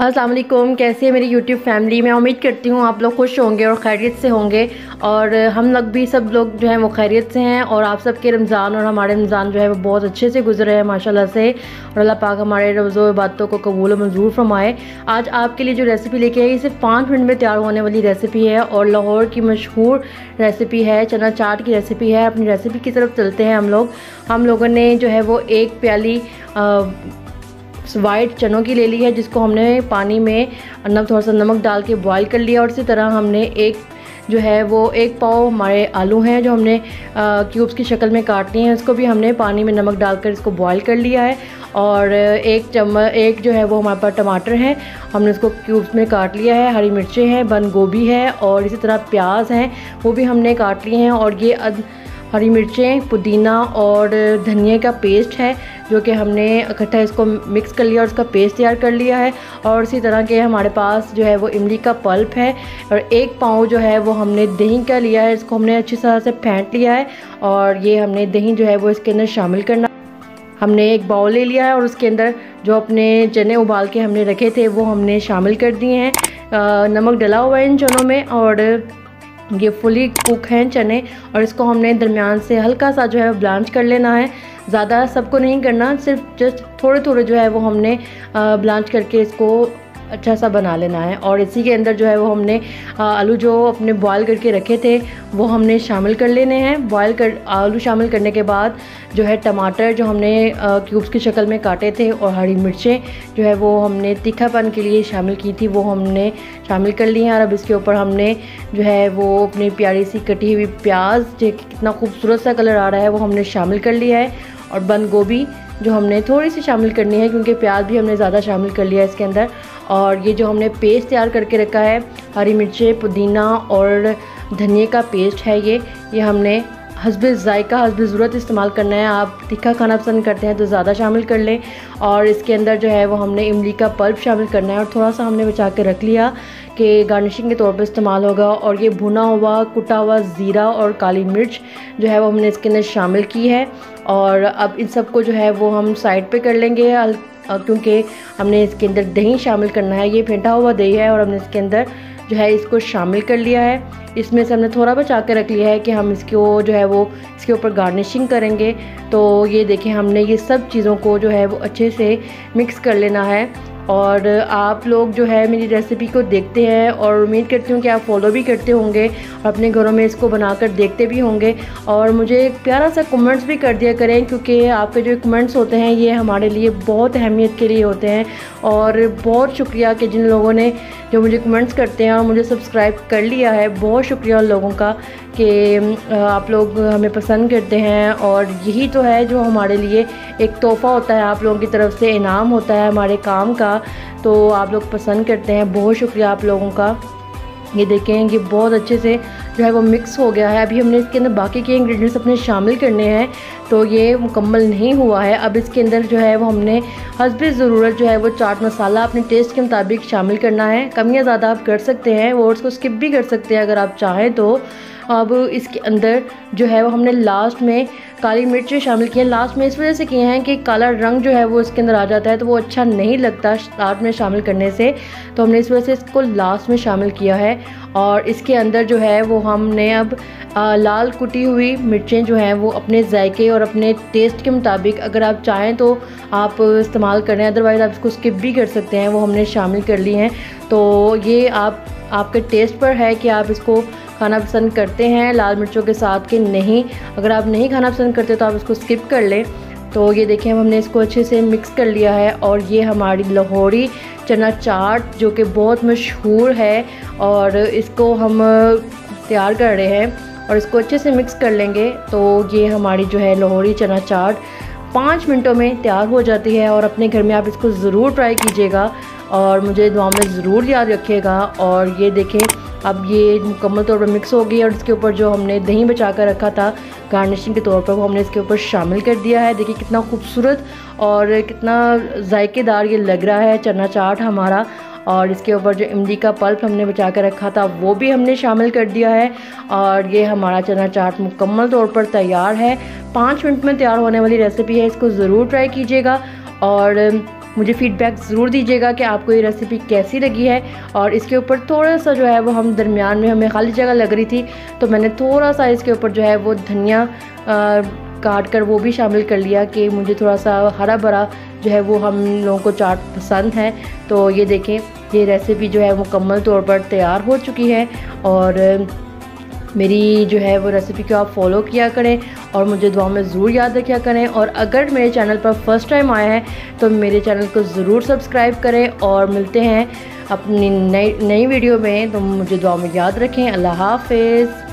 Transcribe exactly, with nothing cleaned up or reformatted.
अस्सलाम वालेकुम। कैसी है मेरी यूट्यूब फैमिली। मैं उम्मीद करती हूँ आप लोग खुश होंगे और खैरियत से होंगे, और हम लोग भी सब लोग जो है वो खैरियत से हैं। और आप सब के रमज़ान और हमारे रमज़ान जो है वो बहुत अच्छे से गुजरे हैं माशाल्लाह से। और अल्लाह पाक हमारे रोज़ो बातों को कबूल मंजूर फरमाए। आज आपके लिए जो रेसिपी लेके आई सिर्फ पाँच मिनट में तैयार होने वाली रेसिपी है और लाहौर की मशहूर रेसिपी है, चना चाट की रेसिपी है। अपनी रेसिपी की तरफ चलते हैं हम लोग। हम लोगों ने जो है वो एक प्याली आ, वाइट चनों की ले ली है, जिसको हमने पानी में नमक थोड़ा सा नमक डाल के बॉईल कर लिया। और इसी तरह हमने एक जो है वो एक पाव हमारे आलू हैं जो हमने क्यूब्स की शक्ल में काटनी है, उसको भी हमने पानी में नमक डालकर इसको बॉईल कर लिया है। और एक चम्मच एक जो है वो हमारे पास टमाटर है, हमने उसको क्यूब्स में काट लिया है। हरी मिर्चें हैं, बंद गोभी है और इसी तरह प्याज हैं, वो भी हमने काट लिए हैं। और ये अद हरी मिर्चें, पुदीना और धनिया का पेस्ट है जो कि हमने इकट्ठा इसको मिक्स कर लिया और उसका पेस्ट तैयार कर लिया है। और इसी तरह के हमारे पास जो है वो इमली का पल्प है और एक पाव जो है वो हमने दही का लिया है, इसको हमने अच्छी तरह से फेंट लिया है। और ये हमने दही जो है वो इसके अंदर शामिल करना। हमने एक बाउल ले लिया है और उसके अंदर जो अपने चने उबाल के हमने रखे थे वो हमने शामिल कर दिए हैं। नमक डला हुआ है इन चनों में और ये फुली कुक हैं चने। और इसको हमने दरमियान से हल्का सा जो है ब्लांच कर लेना है, ज़्यादा सबको नहीं करना, सिर्फ जस्ट थोड़े थोड़े जो है वो हमने ब्लांच करके इसको अच्छा सा बना लेना है। और इसी के अंदर जो है वो हमने आलू जो अपने बॉयल करके रखे थे वो हमने शामिल कर लेने हैं। बॉयल कर आलू शामिल करने के बाद जो है टमाटर जो हमने क्यूब्स की शक्ल में काटे थे और हरी मिर्चें जो है वो हमने तीखापन के लिए शामिल की थी वो हमने शामिल कर ली हैं। और अब इसके ऊपर हमने जो है वो अपनी प्यारी सी कटी हुई प्याज जो कितना खूबसूरत सा कलर आ रहा है वो हमने शामिल कर लिया है। और बंद गोभी जो हमने थोड़ी सी शामिल करनी है क्योंकि प्याज भी हमने ज़्यादा शामिल कर लिया है इसके अंदर। और ये जो हमने पेस्ट तैयार करके रखा है, हरी मिर्चें, पुदीना और धनिया का पेस्ट है, ये ये हमने हस्बे ज़ायका हस्बे ज़रूरत इस्तेमाल करना है। आप तीखा खाना पसंद करते हैं तो ज़्यादा शामिल कर लें। और इसके अंदर जो है वो हमने इमली का पल्प शामिल करना है और थोड़ा सा हमने बचा के रख लिया कि गार्निशिंग के तौर पे इस्तेमाल होगा। और ये भुना हुआ कुटा हुआ ज़ीरा और काली मिर्च जो है वो हमने इसके अंदर शामिल की है। और अब इन सब को जो है वो हम साइड पे कर लेंगे क्योंकि हमने इसके अंदर दही शामिल करना है। ये फेंटा हुआ दही है और हमने इसके अंदर जो है इसको शामिल कर लिया है। इसमें से हमने थोड़ा बचा के रख लिया है कि हम इसको जो है वो इसके ऊपर गार्निशिंग करेंगे। तो ये देखें हमने ये सब चीज़ों को जो है वो अच्छे से मिक्स कर लेना है। और आप लोग जो है मेरी रेसिपी को देखते हैं और उम्मीद करती हूँ कि आप फॉलो भी करते होंगे और अपने घरों में इसको बनाकर देखते भी होंगे। और मुझे एक प्यारा सा कमेंट्स भी कर दिया करें क्योंकि आपके जो कमेंट्स होते हैं ये हमारे लिए बहुत अहमियत के लिए होते हैं। और बहुत शुक्रिया कि जिन लोगों ने जो मुझे कमेंट्स करते हैं और मुझे सब्सक्राइब कर लिया है, बहुत शुक्रिया उन लोगों का कि आप लोग हमें पसंद करते हैं। और यही तो है जो हमारे लिए एक तोहफ़ा होता है, आप लोगों की तरफ से इनाम होता है हमारे काम का। तो आप लोग पसंद करते हैं, बहुत शुक्रिया आप लोगों का। ये देखें ये बहुत अच्छे से जो है वो मिक्स हो गया है। अभी हमने इसके अंदर बाकी के इंग्रेडिएंट्स अपने शामिल करने हैं तो ये मुकम्मल नहीं हुआ है। अब इसके अंदर जो है वो हमने हस्बे ज़रूरत जो है वो चाट मसाला अपने टेस्ट के मुताबिक शामिल करना है। कमियां ज़्यादा आप कर सकते हैं, वर्ड्स को स्किप भी कर सकते हैं अगर आप चाहें तो। अब इसके अंदर जो है वो हमने लास्ट में काली मिर्च शामिल किए हैं। लास्ट में इस वजह से किए हैं कि काला रंग जो है वो इसके अंदर आ जाता है तो वो अच्छा नहीं लगता स्टार्ट में शामिल करने से, तो हमने इस वजह से इसको लास्ट में शामिल किया है। और इसके अंदर जो है वो हमने अब आ, लाल कुटी हुई मिर्चें जो हैं वो अपने जायके और अपने टेस्ट के मुताबिक अगर आप चाहें तो आप इस्तेमाल करें, अदरवाइज़ आप इसको स्किप भी कर सकते हैं, वो हमने शामिल कर ली हैं। तो ये आप आपके टेस्ट पर है कि आप इसको खाना पसंद करते हैं लाल मिर्चों के साथ कि नहीं। अगर आप नहीं खाना पसंद करते तो आप इसको स्किप कर लें। तो ये देखें हमने इसको अच्छे से मिक्स कर लिया है। और ये हमारी लाहौरी चना चाट जो कि बहुत मशहूर है और इसको हम तैयार कर रहे हैं और इसको अच्छे से मिक्स कर लेंगे। तो ये हमारी जो है लाहौरी चना चाट पाँच मिनटों में तैयार हो जाती है। और अपने घर में आप इसको ज़रूर ट्राई कीजिएगा और मुझे दुआ में ज़रूर याद रखिएगा। और ये देखें अब ये मुकम्मल तौर पर मिक्स हो गई और इसके ऊपर जो हमने दही बचा कर रखा था गार्निशिंग के तौर पर वो हमने इसके ऊपर शामिल कर दिया है। देखिए कितना खूबसूरत और कितना जायकेदार ये लग रहा है चना चाट हमारा। और इसके ऊपर जो इमली का पल्प हमने बचा कर रखा था वो भी हमने शामिल कर दिया है। और ये हमारा चना चाट मुकम्मल तौर पर तैयार है। पाँच मिनट में तैयार होने वाली रेसिपी है, इसको ज़रूर ट्राई कीजिएगा। और मुझे फ़ीडबैक ज़रूर दीजिएगा कि आपको ये रेसिपी कैसी लगी है। और इसके ऊपर थोड़ा सा जो है वो हम दरमियान में हमें खाली जगह लग रही थी तो मैंने थोड़ा सा इसके ऊपर जो है वो धनिया काट कर वो भी शामिल कर लिया कि मुझे थोड़ा सा हरा भरा जो है वो हम लोगों को चाट पसंद है। तो ये देखें, ये रेसिपी जो है मुकम्मल तौर पर तैयार हो चुकी है। और मेरी जो है वो रेसिपी को आप फॉलो किया करें और मुझे दुआ में ज़रूर याद रखा करें। और अगर मेरे चैनल पर फर्स्ट टाइम आया है तो मेरे चैनल को ज़रूर सब्सक्राइब करें। और मिलते हैं अपनी नई नई वीडियो में, तो मुझे दुआ में याद रखें। अल्लाह हाफ़िज़।